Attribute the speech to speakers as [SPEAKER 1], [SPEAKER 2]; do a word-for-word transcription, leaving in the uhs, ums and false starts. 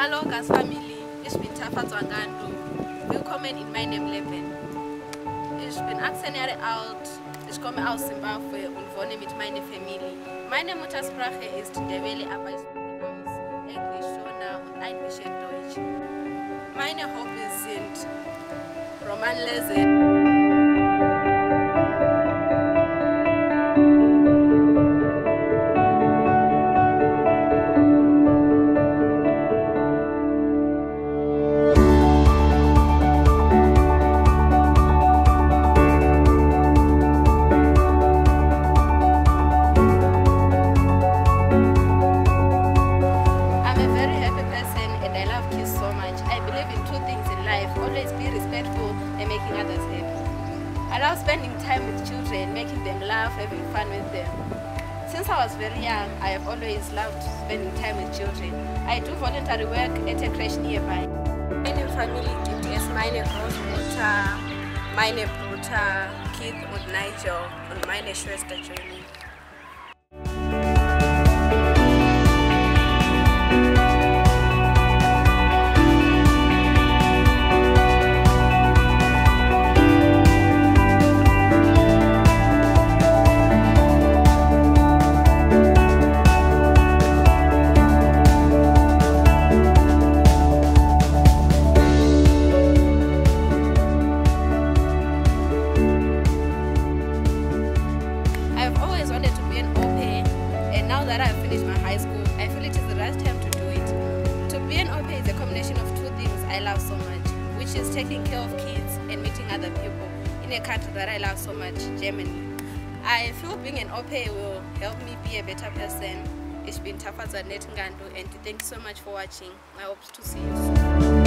[SPEAKER 1] Hallo Gas Family, ich bin Tafa Zwangandu. Willkommen in meinem Leben. Ich bin achtzehn Jahre alt, ich komme aus Zimbabwe und wohne mit meiner Familie. Meine Muttersprache ist Ndebele, aber ich spreche aus Englisch, Shona und ein bisschen Deutsch. Meine Hobbys sind Romanlesen. Always be respectful and making others happy. I love spending time with children, making them laugh, having fun with them. Since I was very young, I have always loved spending time with children. I do voluntary work at a creche nearby. Meine Familie gibt es meine Großmutter, meine Bruder Keith und Nigel und meine Schwester Jenny. Now that I've finished my high school, I feel it is the right time to do it. To be an au pair is a combination of two things I love so much, which is taking care of kids and meeting other people in a country that I love so much, Germany. I feel being an au pair will help me be a better person. Ich bin Tafa Zwangandu and thank you so much for watching. I hope to see you soon.